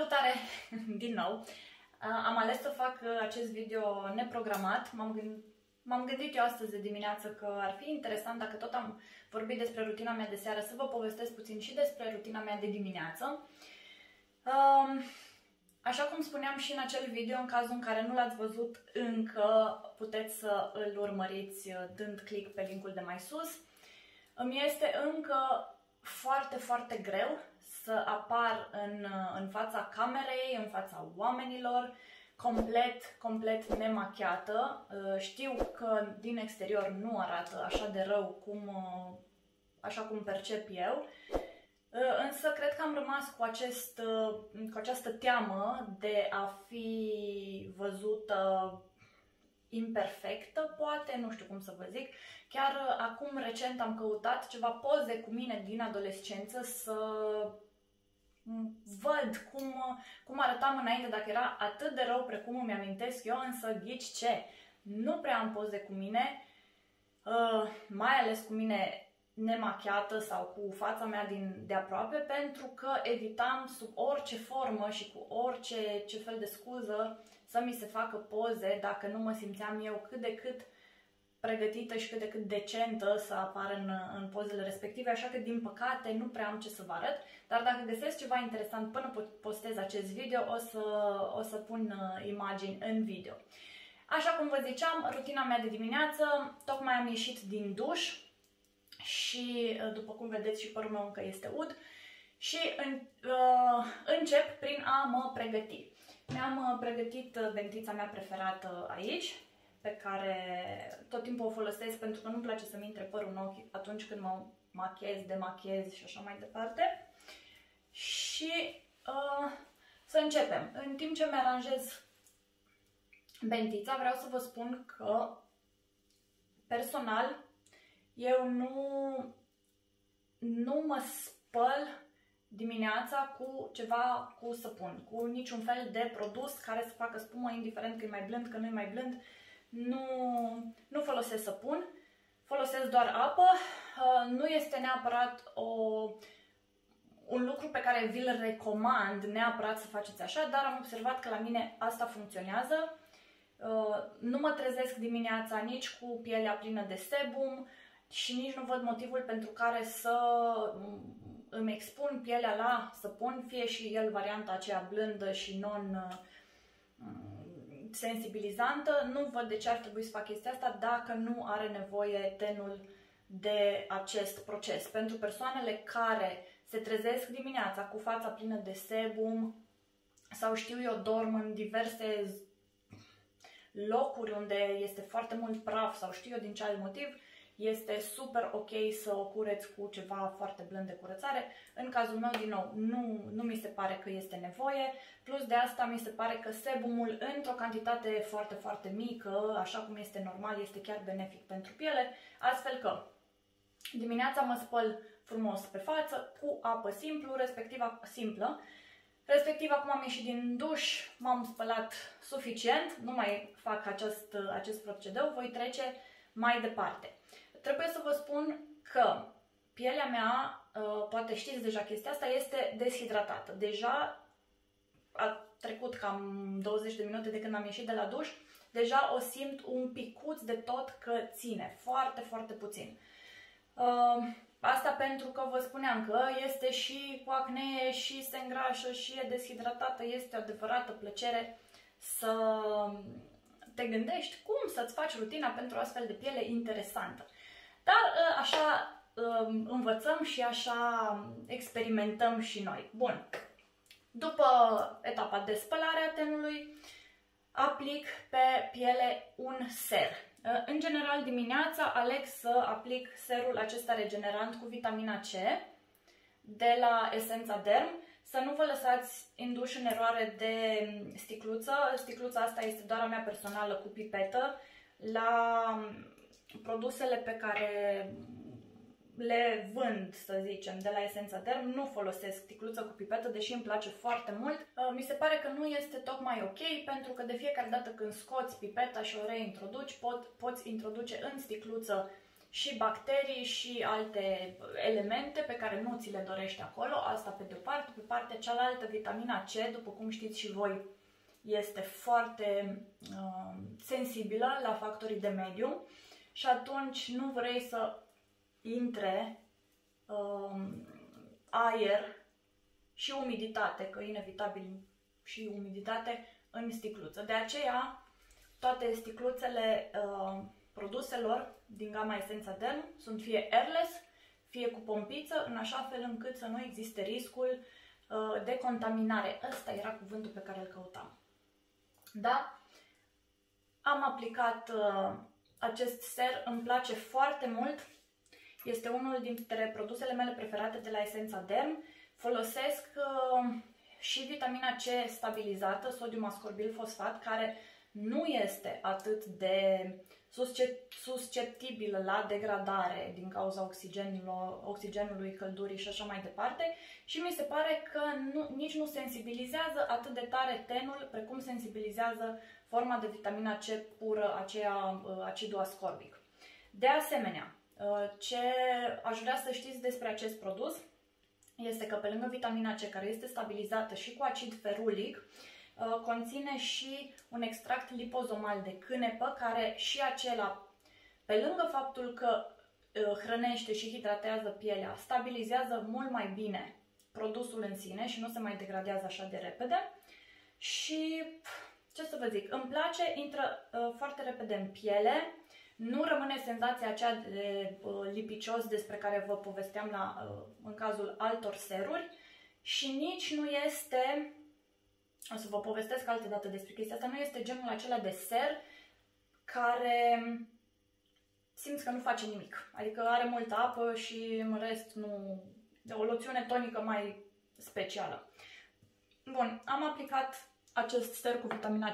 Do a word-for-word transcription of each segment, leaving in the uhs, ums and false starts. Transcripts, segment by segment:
Salutare din nou! Am ales să fac acest video neprogramat. M-am gândit, m-am gândit eu astăzi de dimineață că ar fi interesant, dacă tot am vorbit despre rutina mea de seară, să vă povestesc puțin și despre rutina mea de dimineață. Așa cum spuneam și în acel video, în cazul în care nu l-ați văzut încă, puteți să îl urmăriți dând click pe linkul de mai sus. Îmi este încă foarte, foarte greu să apar în, în fața camerei, în fața oamenilor, complet, complet nemachiată. Știu că din exterior nu arată așa de rău cum, așa cum percep eu, însă cred că am rămas cu, acest, cu această teamă de a fi văzută imperfectă, poate, nu știu cum să vă zic. Chiar acum recent am căutat ceva poze cu mine din adolescență să văd cum, cum arătam înainte, dacă era atât de rău precum îmi amintesc eu, însă ghici ce? Nu prea am poze cu mine, mai ales cu mine nemachiată sau cu fața mea din, de aproape, pentru că evitam sub orice formă și cu orice ce fel de scuză să mi se facă poze dacă nu mă simțeam eu cât de cât pregătită și cât de cât decentă să apar în, în pozele respective, așa că din păcate nu prea am ce să vă arăt, dar dacă găsesc ceva interesant până postez acest video, o să, o să pun imagini în video. Așa cum vă ziceam, rutina mea de dimineață, tocmai am ieșit din duș și după cum vedeți și părul meu încă este ud și în, uh, încep prin a mă pregăti. Mi-am pregătit bentrița mea preferată aici, pe care tot timpul o folosesc pentru că nu-mi place să-mi intre părul în ochi atunci când mă machez, demachez și așa mai departe. Și uh, să începem. În timp ce mi-aranjez bentrița, vreau să vă spun că personal eu nu, nu mă spăl dimineața cu ceva cu săpun, cu niciun fel de produs care să facă spumă, indiferent că e mai blând, că nu e mai blând. Nu, nu folosesc săpun, folosesc doar apă. Nu este neapărat o, un lucru pe care vi-l recomand neapărat să faceți așa, dar am observat că la mine asta funcționează. Nu mă trezesc dimineața nici cu pielea plină de sebum și nici nu văd motivul pentru care să îmi expun pielea la săpun, fie și el varianta aceea blândă și non sensibilizantă. Nu văd de ce ar trebui să fac chestia asta dacă nu are nevoie tenul de acest proces. Pentru persoanele care se trezesc dimineața cu fața plină de sebum sau știu eu, dorm în diverse locuri unde este foarte mult praf sau știu eu din ce alt motiv, este super ok să o cureți cu ceva foarte blând de curățare. În cazul meu, din nou, nu, nu mi se pare că este nevoie. Plus de asta, mi se pare că sebumul, într-o cantitate foarte, foarte mică, așa cum este normal, este chiar benefic pentru piele. Astfel că dimineața mă spăl frumos pe față cu apă simplu, respectiv simplă. Respectiv, acum am ieșit din duș, m-am spălat suficient, nu mai fac acest, acest procedeu, voi trece mai departe. Trebuie să vă spun că pielea mea, poate știți deja chestia asta, este deshidratată. Deja a trecut cam douăzeci de minute de când am ieșit de la duș, deja o simt un picuț de tot că ține, foarte, foarte puțin. Asta pentru că vă spuneam că este și cu acne, și se îngrașă, și e deshidratată, este o adevărată plăcere să te gândești cum să-ți faci rutina pentru o astfel de piele interesantă. Dar așa învățăm și așa experimentăm și noi. Bun. După etapa de spălare a tenului, aplic pe piele un ser. În general, dimineața aleg să aplic serul acesta regenerant cu vitamina C de la Essența Derm. Să nu vă lăsați induși în eroare de sticluță. Sticluța asta este doar a mea personală cu pipetă. La produsele pe care le vând, să zicem, de la Essența Derm, nu folosesc sticluță cu pipetă, deși îmi place foarte mult. Mi se pare că nu este tocmai ok, pentru că de fiecare dată când scoți pipeta și o reintroduci, pot, poți introduce în sticluță și bacterii și alte elemente pe care nu ți le dorești acolo, asta pe de o parte. Pe partea cealaltă, vitamina C, după cum știți și voi, este foarte uh, sensibilă la factorii de mediu și atunci nu vrei să intre uh, aer și umiditate, că inevitabil și umiditate în sticluță. De aceea, toate sticluțele uh, produselor din gama Essenza Derm sunt fie airless, fie cu pompiță, în așa fel încât să nu existe riscul uh, de contaminare. Ăsta era cuvântul pe care îl căutam. Da? Am aplicat uh, acest ser, îmi place foarte mult. Este unul dintre produsele mele preferate de la Essenza Derm. Folosesc uh, și vitamina C stabilizată, sodium ascorbil fosfat, care nu este atât de susceptibilă la degradare din cauza oxigenului, căldurii și așa mai departe, și mi se pare că nu, nici nu sensibilizează atât de tare tenul precum sensibilizează forma de vitamina C pură, aceea acidul ascorbic. De asemenea, ce aș vrea să știți despre acest produs este că pe lângă vitamina C, care este stabilizată și cu acid ferulic, conține și un extract lipozomal de cânepă, care și acela, pe lângă faptul că hrănește și hidratează pielea, stabilizează mult mai bine produsul în sine și nu se mai degradează așa de repede. Și ce să vă zic, îmi place, intră foarte repede în piele, nu rămâne senzația aceea de lipicios despre care vă povesteam la, în cazul altor seruri, și nici nu este... O să vă povestesc altă dată despre chestia asta. Nu este genul acela de ser care simți că nu face nimic. Adică are multă apă și în rest nu... De o loțiune tonică mai specială. Bun, am aplicat acest ser cu vitamina C.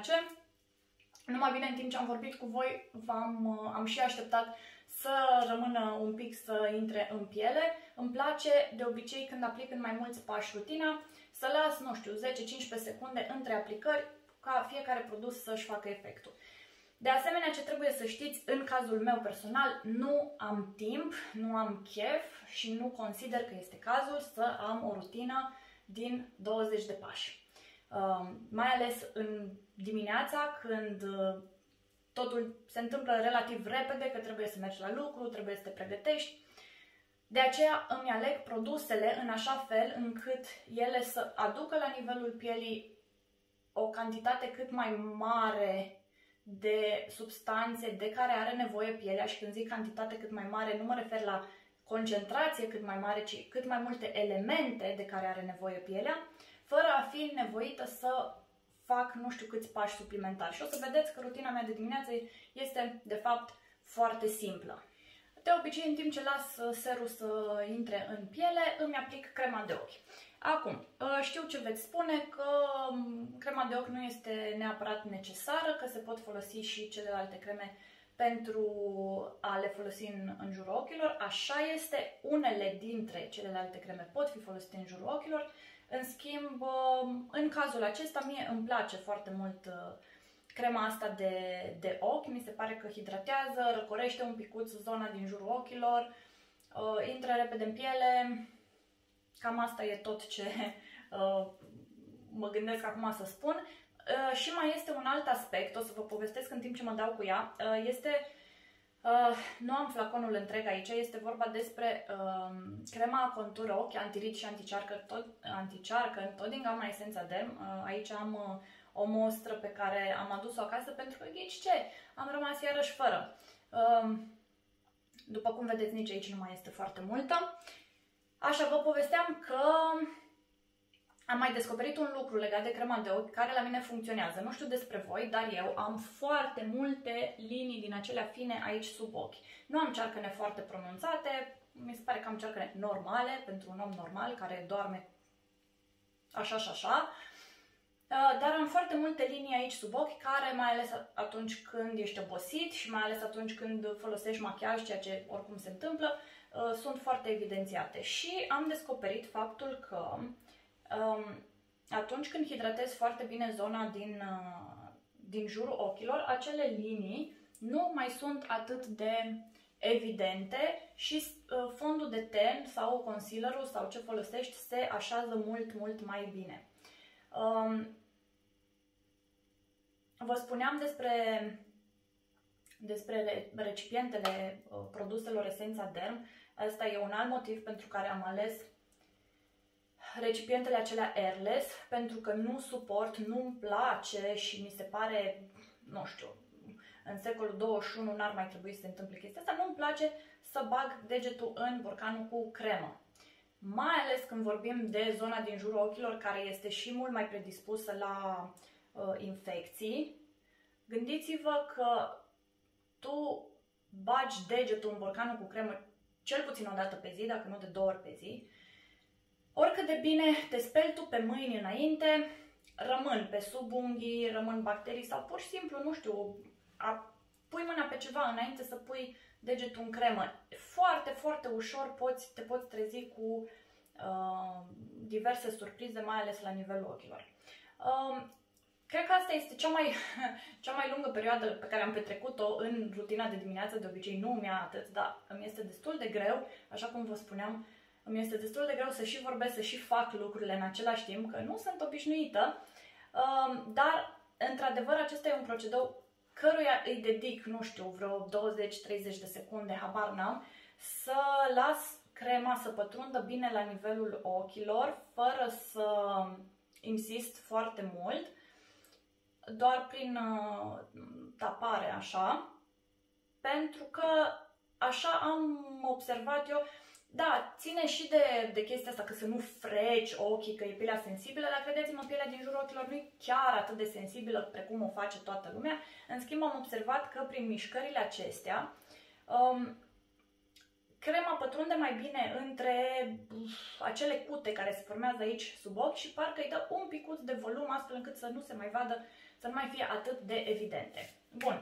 Numai bine, în timp ce am vorbit cu voi, am am și așteptat să rămână un pic să intre în piele. Îmi place de obicei când aplic în mai mulți pași rutina să las, nu știu, zece cincisprezece secunde între aplicări ca fiecare produs să-și facă efectul. De asemenea, ce trebuie să știți, în cazul meu personal, nu am timp, nu am chef și nu consider că este cazul să am o rutină din douăzeci de pași. Uh, mai ales în dimineața, când uh, totul se întâmplă relativ repede, că trebuie să mergi la lucru, trebuie să te pregătești. De aceea îmi aleg produsele în așa fel încât ele să aducă la nivelul pielii o cantitate cât mai mare de substanțe de care are nevoie pielea. Și când zic cantitate cât mai mare, nu mă refer la concentrație cât mai mare, ci cât mai multe elemente de care are nevoie pielea, fără a fi nevoită să fac nu știu câți pași suplimentari. Și o să vedeți că rutina mea de dimineață este, de fapt, foarte simplă. De obicei, în timp ce las serul să intre în piele, îmi aplic crema de ochi. Acum, știu ce veți spune, că crema de ochi nu este neapărat necesară, că se pot folosi și celelalte creme pentru a le folosi în, în jurul ochilor. Așa este, unele dintre celelalte creme pot fi folosite în jurul ochilor. În schimb, în cazul acesta, mie îmi place foarte mult crema asta de, de ochi. Mi se pare că hidratează, răcorește un picuț zona din jurul ochilor, uh, intră repede în piele. Cam asta e tot ce uh, mă gândesc acum să spun. Uh, și mai este un alt aspect, o să vă povestesc în timp ce mă dau cu ea. Uh, este, uh, nu am flaconul întreg aici, este vorba despre uh, crema contură ochi, antirid și anticearcă, tot, anticearcă, tot din gama Essenza Derm. Uh, aici am... Uh, o mostră pe care am adus-o acasă pentru că, ghici ce, am rămas iarăși fără. După cum vedeți, nici aici nu mai este foarte multă. Așa, vă povesteam că am mai descoperit un lucru legat de crema de ochi care la mine funcționează. Nu știu despre voi, dar eu am foarte multe linii din acelea fine aici sub ochi. Nu am cearcăne foarte pronunțate, mi se pare că am cearcăne normale pentru un om normal care doarme așa și așa. Dar am foarte multe linii aici sub ochi, care, mai ales atunci când ești obosit și mai ales atunci când folosești machiaj, ceea ce oricum se întâmplă, sunt foarte evidențiate. Și am descoperit faptul că atunci când hidratezi foarte bine zona din, din jurul ochilor, acele linii nu mai sunt atât de evidente și fondul de ten sau concealerul sau ce folosești se așează mult, mult mai bine. Um, vă spuneam despre, despre recipientele uh, produselor Essența Derm. Asta e un alt motiv pentru care am ales recipientele acelea airless, pentru că nu suport, nu-mi place și mi se pare, nu știu, în secolul douăzeci și unu n-ar mai trebui să se întâmple chestia asta, nu-mi place să bag degetul în borcanul cu cremă. Mai ales când vorbim de zona din jurul ochilor, care este și mult mai predispusă la uh, infecții. Gândiți-vă că tu bagi degetul în borcanul cu cremă cel puțin o dată pe zi, dacă nu de două ori pe zi. Oricât de bine te speli tu pe mâini înainte, rămân pe sub unghii, rămân bacterii sau pur și simplu, nu știu, a, pui mâna pe ceva înainte să pui degetul în cremă. Foarte, foarte ușor poți, te poți trezi cu uh, diverse surprize, mai ales la nivelul ochilor. Uh, cred că asta este cea mai, cea mai lungă perioadă pe care am petrecut-o în rutina de dimineață. De obicei nu mi-a atât, dar îmi este destul de greu, așa cum vă spuneam, îmi este destul de greu să și vorbesc, să și fac lucrurile în același timp, că nu sunt obișnuită, uh, dar într-adevăr acesta e un procedeu căruia îi dedic, nu știu, vreo douăzeci treizeci de secunde, habar n-am, să las crema să pătrundă bine la nivelul ochilor, fără să insist foarte mult, doar prin uh, tapare așa, pentru că așa am observat eu. Da, ține și de, de chestia asta, că să nu freci ochii, că e pielea sensibilă, dar credeți-mă, pielea din jurul ochilor nu e chiar atât de sensibilă precum o face toată lumea. În schimb, am observat că prin mișcările acestea, um, crema pătrunde mai bine între uf, acele cute care se formează aici sub ochi și parcă îi dă un picuț de volum, astfel încât să nu se mai vadă, să nu mai fie atât de evidente. Bun,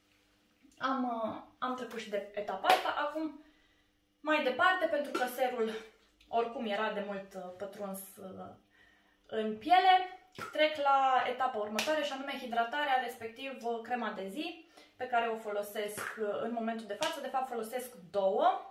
am, uh, am trecut și de etapa asta, acum mai departe, pentru că serul oricum era de mult uh, pătruns uh, în piele, trec la etapa următoare și anume hidratarea, respectiv uh, crema de zi, pe care o folosesc uh, în momentul de față. De fapt folosesc două.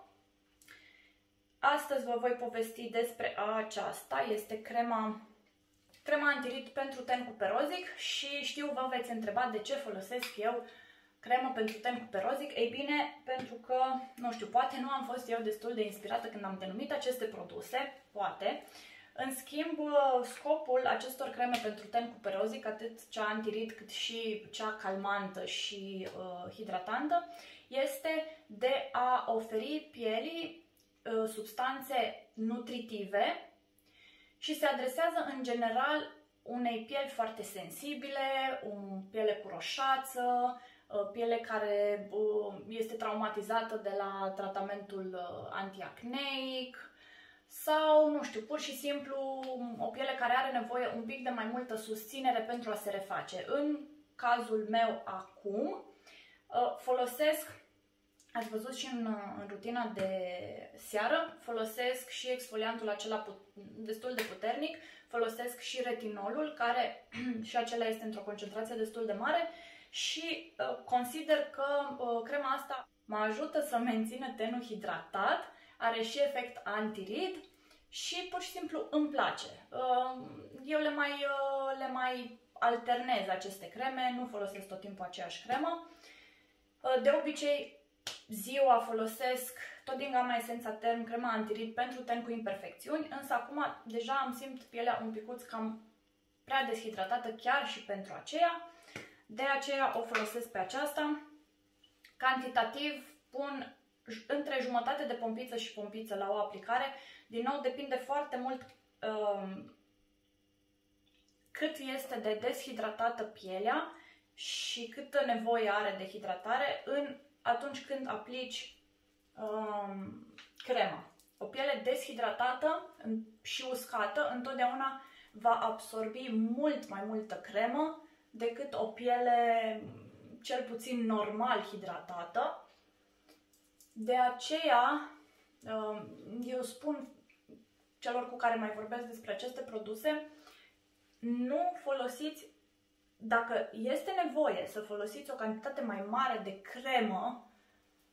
Astăzi vă voi povesti despre aceasta, este crema, crema antirid pentru ten cuperozic și știu, vă veți întreba de ce folosesc eu cremă pentru ten cuperozic. Ei bine, pentru că, nu știu, poate nu am fost eu destul de inspirată când am denumit aceste produse, poate. În schimb, scopul acestor creme pentru ten cuperozic, atât cea antirid cât și cea calmantă și uh, hidratantă, este de a oferi pielii uh, substanțe nutritive și se adresează în general unei pieli foarte sensibile, o piele cu roșață, piele care este traumatizată de la tratamentul antiacneic sau, nu știu, pur și simplu o piele care are nevoie un pic de mai multă susținere pentru a se reface. În cazul meu acum folosesc, ați văzut și în, în rutina de seară, folosesc și exfoliantul acela destul de puternic, folosesc și retinolul, care și acela este într-o concentrație destul de mare, și uh, consider că uh, crema asta mă ajută să mențină tenul hidratat, are și efect antirid și pur și simplu îmi place. Uh, eu le mai, uh, le mai alternez aceste creme, nu folosesc tot timpul aceeași cremă. Uh, de obicei, ziua folosesc tot din gama Essența Derm crema antirid pentru ten cu imperfecțiuni, însă acum deja îmi simt pielea un picuț cam prea deshidratată chiar și pentru aceea. De aceea o folosesc pe aceasta. Cantitativ pun între jumătate de pompiță și pompiță la o aplicare. Din nou depinde foarte mult um, cât este de deshidratată pielea și câtă nevoie are de hidratare în, atunci când aplici um, crema. O piele deshidratată și uscată întotdeauna va absorbi mult mai multă cremă decât o piele cel puțin normal hidratată. De aceea, eu spun celor cu care mai vorbesc despre aceste produse, nu folosiți, dacă este nevoie să folosiți o cantitate mai mare de cremă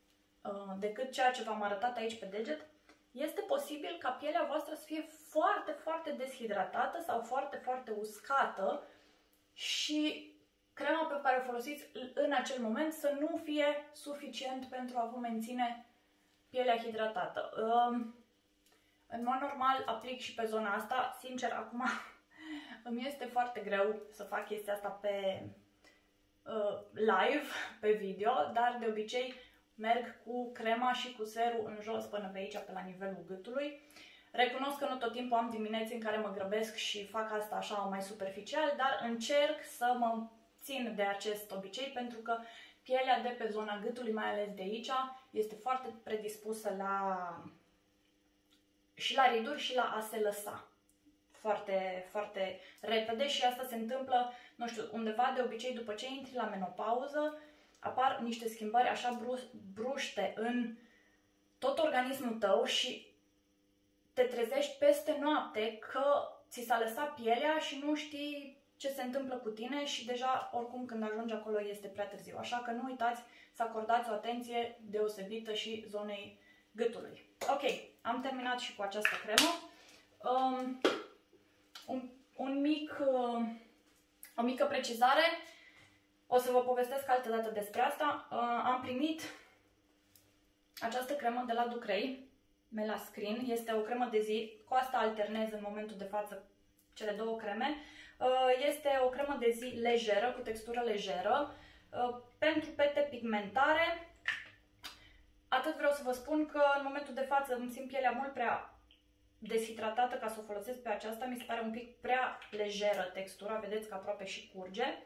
decât ceea ce v-am arătat aici pe deget, este posibil ca pielea voastră să fie foarte, foarte deshidratată sau foarte, foarte uscată și crema pe care o folosiți în acel moment să nu fie suficient pentru a vă menține pielea hidratată. În mod normal aplic și pe zona asta. Sincer, acum îmi este foarte greu să fac chestia asta pe uh, live, pe video, dar de obicei merg cu crema și cu serul în jos până pe aici, pe la nivelul gâtului. Recunosc că nu tot timpul am dimineți în care mă grăbesc și fac asta așa mai superficial, dar încerc să mă țin de acest obicei pentru că pielea de pe zona gâtului, mai ales de aici, este foarte predispusă la și la riduri și la a se lăsa foarte, foarte repede și asta se întâmplă, nu știu, undeva de obicei după ce intri la menopauză, apar niște schimbări așa bruște în tot organismul tău și te trezești peste noapte că ți s-a lăsat pielea și nu știi ce se întâmplă cu tine și deja oricum când ajungi acolo este prea târziu. Așa că nu uitați să acordați o atenție deosebită și zonei gâtului. Ok, am terminat și cu această cremă. Um, un, un mic, uh, o mică precizare, o să vă povestesc altă dată despre asta. Uh, am primit această cremă de la Ducrei, Melascreen. Este o cremă de zi, cu asta alternez în momentul de față cele două creme. Uh, este o cremă de zi lejeră, cu textură lejeră, uh, pentru pete pigmentare. Atât vreau să vă spun că în momentul de față îmi simt pielea mult prea deshidratată ca să o folosesc pe aceasta. Mi se pare un pic prea lejeră textura, vedeți că aproape și curge.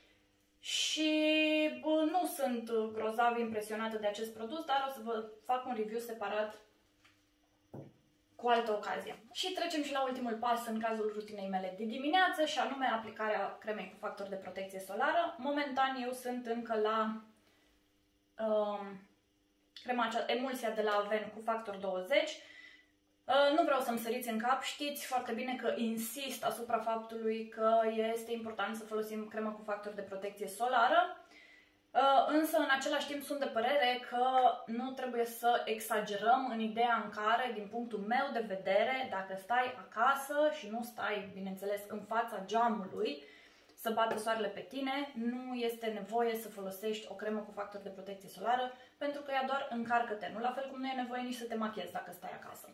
Și bă, nu sunt grozav impresionată de acest produs, dar o să vă fac un review separat cu altă ocazie. Și trecem și la ultimul pas în cazul rutinei mele de dimineață și anume aplicarea cremei cu factor de protecție solară. Momentan eu sunt încă la um, crema aceasta, emulsia de la Aven cu factor douăzeci. Uh, nu vreau să-mi săriți în cap, știți foarte bine că insist asupra faptului că este important să folosim cremă cu factor de protecție solară, uh, însă în același timp sunt de părere că nu trebuie să exagerăm în ideea în care, din punctul meu de vedere, dacă stai acasă și nu stai, bineînțeles, în fața geamului, să bată soarele pe tine, nu este nevoie să folosești o cremă cu factor de protecție solară, pentru că ea doar încarcă tenul, la fel cum nu e nevoie nici să te machiezi dacă stai acasă.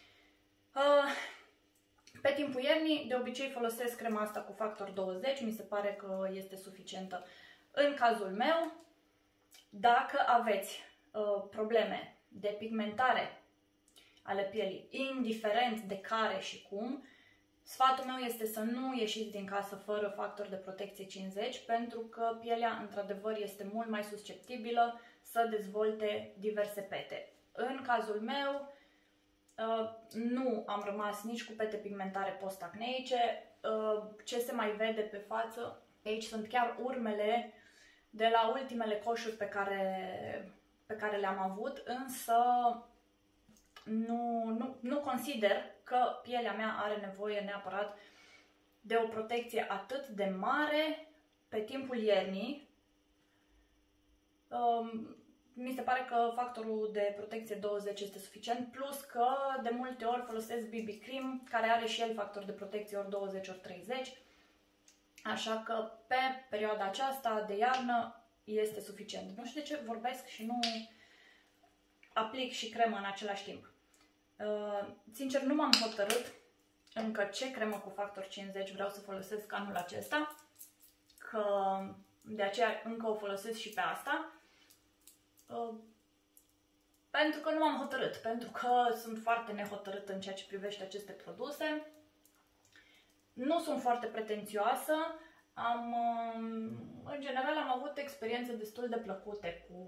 Pe timpul iernii, de obicei folosesc crema asta cu factor douăzeci, mi se pare că este suficientă în cazul meu. Dacă aveți uh, probleme de pigmentare ale pielii, indiferent de care și cum, sfatul meu este să nu ieșiți din casă fără factor de protecție cincizeci, pentru că pielea, într-adevăr, este mult mai susceptibilă să dezvolte diverse pete. În cazul meu, Uh, nu am rămas nici cu pete pigmentare post-acneice. Uh, ce se mai vede pe față, aici sunt chiar urmele de la ultimele coșuri pe care, pe care le-am avut, însă nu, nu, nu consider că pielea mea are nevoie neapărat de o protecție atât de mare pe timpul iernii. Um, Mi se pare că factorul de protecție douăzeci este suficient, plus că de multe ori folosesc B B Cream, care are și el factor de protecție ori douăzeci ori treizeci. Așa că pe perioada aceasta de iarnă este suficient. Nu știu de ce vorbesc și nu aplic și cremă în același timp. Sincer, nu m-am hotărât încă ce cremă cu factor cincizeci vreau să folosesc anul acesta, că de aceea încă o folosesc și pe asta. Uh, pentru că nu m-am hotărât, pentru că sunt foarte nehotărâtă în ceea ce privește aceste produse. Nu sunt foarte pretențioasă, am, uh, în general am avut experiențe destul de plăcute cu,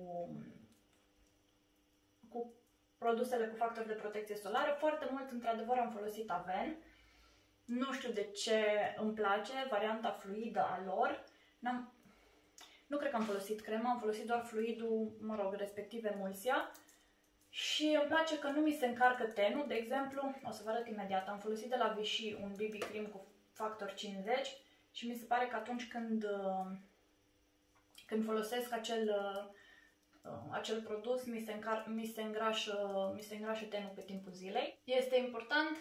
cu produsele cu factor de protecție solară. Foarte mult, într-adevăr, am folosit Aven. Nu știu de ce îmi place varianta fluidă a lor. N-am Nu cred că am folosit crema, am folosit doar fluidul, mă rog, respectiv emulsia. Și îmi place că nu mi se încarcă tenul. De exemplu, o să vă arăt imediat, am folosit de la Vichy un B B Cream cu factor cincizeci și mi se pare că atunci când, când folosesc acel acel produs, mi se, mi se îngrașă, mi se îngrașă tenul pe timpul zilei. Este important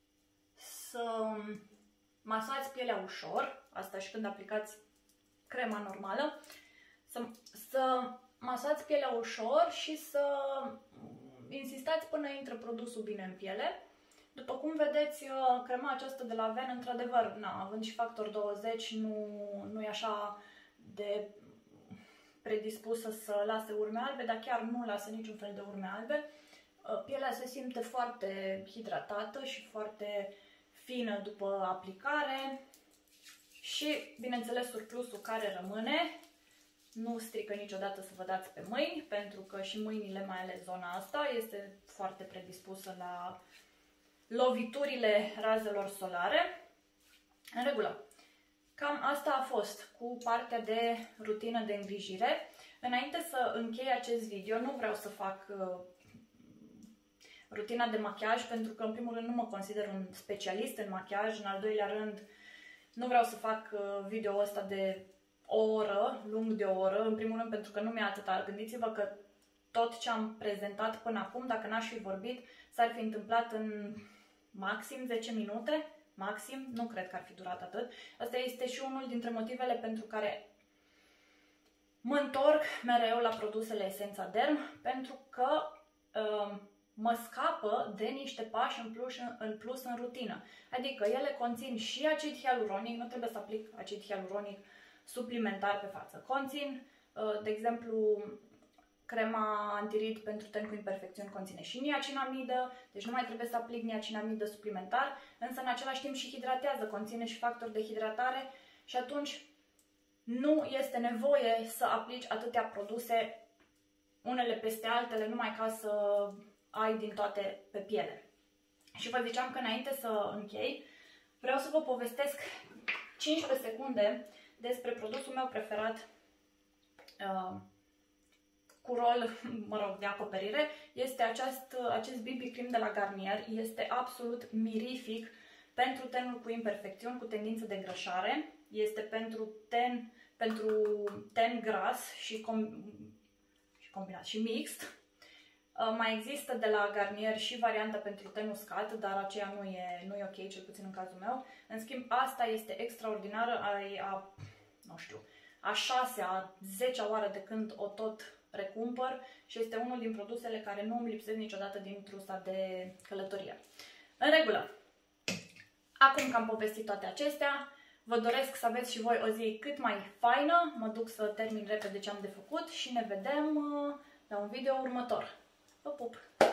să masați pielea ușor, asta și când aplicați crema normală, să, să masați pielea ușor și să insistați până intră produsul bine în piele. După cum vedeți, crema aceasta de la Avène, într-adevăr, având și factor douăzeci, nu, nu e așa de predispusă să lase urme albe, dar chiar nu lasă niciun fel de urme albe. Pielea se simte foarte hidratată și foarte fină după aplicare și, bineînțeles, surplusul care rămâne nu strică niciodată să vă dați pe mâini, pentru că și mâinile, mai ales zona asta, este foarte predispusă la loviturile razelor solare. În regulă. Cam asta a fost cu partea de rutină de îngrijire. Înainte să închei acest video, nu vreau să fac uh, rutina de machiaj, pentru că în primul rând nu mă consider un specialist în machiaj, în al doilea rând nu vreau să fac uh, video ăsta de o oră, lung de o oră, în primul rând pentru că nu mi-e atâta. Gândiți-vă că tot ce am prezentat până acum, dacă n-aș fi vorbit, s-ar fi întâmplat în maxim zece minute, maxim, nu cred că ar fi durat atât. Asta este și unul dintre motivele pentru care mă întorc mereu la produsele Essența Derm, pentru că uh, mă scapă de niște pași în plus, în plus în rutină. Adică ele conțin și acid hialuronic, nu trebuie să aplic acid hialuronic suplimentar pe față. Conțin, uh, de exemplu, crema antirid pentru ten cu imperfecțiuni conține și niacinamidă, deci nu mai trebuie să aplic niacinamidă suplimentar, însă în același timp și hidratează, conține și factor de hidratare și atunci nu este nevoie să aplici atâtea produse unele peste altele numai ca să ai din toate pe piele. Și vă ziceam că înainte să închei, vreau să vă povestesc cincisprezece secunde despre produsul meu preferat uh, cu rol, mă rog, de acoperire. Este acest, acest B B Cream de la Garnier. Este absolut mirific pentru tenul cu imperfecțiuni, cu tendință de îngrășare. Este pentru ten, pentru ten gras și, com, și combinat și mixt. Uh, mai există de la Garnier și varianta pentru ten uscat, dar aceea nu e, nu e ok, cel puțin în cazul meu. În schimb, asta este extraordinară, a, a, nu știu, a șasea, a zecea oară de când o tot recumpăr și este unul din produsele care nu îmi lipsesc niciodată din trusa de călătorie. În regulă, acum că am povestit toate acestea, vă doresc să aveți și voi o zi cât mai faină, mă duc să termin repede ce am de făcut și ne vedem la un video următor. Vă pup!